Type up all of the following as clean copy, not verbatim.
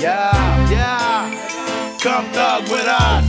Yeah. Come thug with us.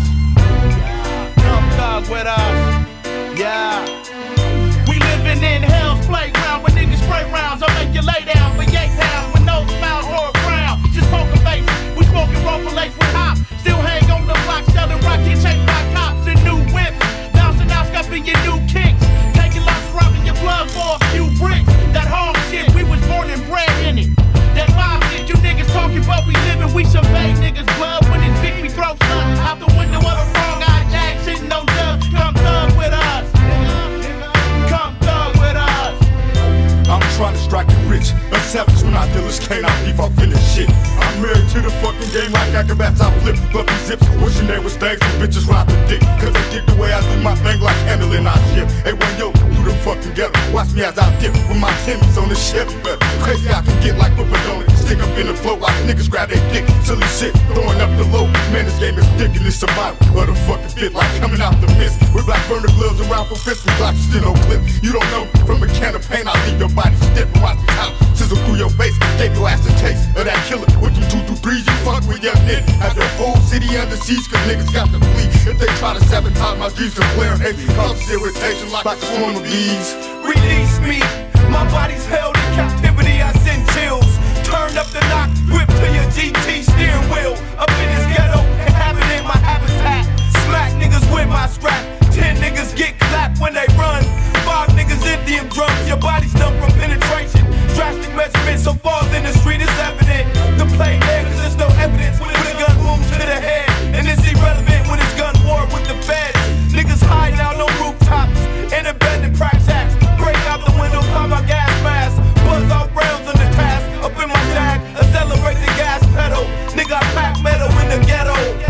Come thug with us. Yeah. We living in hell's playground where niggas spray rounds. I'll make you lay down for 8 pounds with no smile or a frown. Just poker face. We smoking rope lace with hop. Still hang on the block selling rock. Get chased by cops and new whips. Bouncing out, scuffing your new kicks. Taking lots, robbing your blood for a few bricks. That home shit, we was born and bred in it. That mob shit, you niggas talking about we living. We survey niggas' blood when it's big. We throw sun out the window of the wrong eye jag. Sitting on dub. Come thug with us. Come thug with us. I'm trying to strike it rich. A savage when I dealers can't out beef, I'll finish shit. I'm married to the fucking game like acrobats, I flip fluffy zips. Wishing they was things, these bitches ride the dick. Cause they dig the way I do my thing like handling our shit. Hey, when yo, through the fucking ghetto, watch me as I dip with my Timmys on the Chevy better. Crazy I can get like whipping on it. Stick up in the flow like niggas grab their dick. Silly shit, throwing up the low. Man, this game is ridiculous. Survival of the fucking fit like coming out the mist. With black burner gloves around for fist, we block still no clip. You don't know, from a can of paint, I'll leave your body stiff and watch the top sizzle through your face. Gave your ass a taste of that killer. With them 223s, you fuck with your nigga. Have the whole city under siege, cause niggas got to flee. If they try to sabotage my dreams, and flare hate, cause irritation like a swarm of bees. Release me, my body's held in captivity, I send chills. Turn up the knock, whip to your GT steering wheel. Up in this ghetto, inhabiting my habitat. Smack niggas with my strap. 10 niggas get clapped when they run. 5 niggas empty them drums. Your body's done from penetration. Drastic measurements so far in the street is evident. The play there cause there's no evidence. When a gun moves to the head. And it's irrelevant when it's gun war with the feds. Niggas hiding out on rooftops. In a bed and crack jacks. Break out the window, climb my gas mask. Buzz out rounds on the task. Up in my jag, accelerate the gas pedal. Nigga, I pack metal in the ghetto.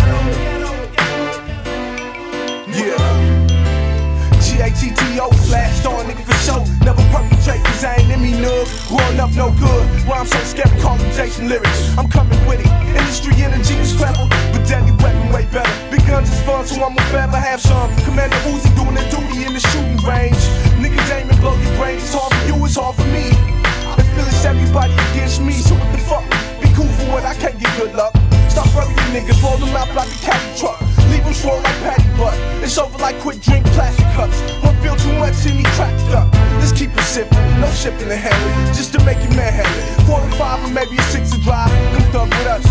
Yeah. G-A-T-T-O, flash on nigga for show. Never perpetrate cause I ain't in me nug. Growing up no good, why I'm so scared to call them Jason lyrics. I'm coming with it, industry energy is clever, but deadly weapon way better. Big guns is fun, so I'ma forever have some. Commander Uzi doing their duty in the shooting range. Niggas aim and blow your brains, it's hard for you, it's hard for me. I feel it's everybody against me, so what the fuck? Be cool for what I can't get good luck. Stop burying niggas, roll them out like a caddy truck. Leave them swole like patty butt. It's over like quick drink plastic cups. Won't feel too much in me cracked up. Just keep it simple, no shipping and handling. Just to make you manhandle. 4 to 5 or maybe a 6 to drive. Come thug with us.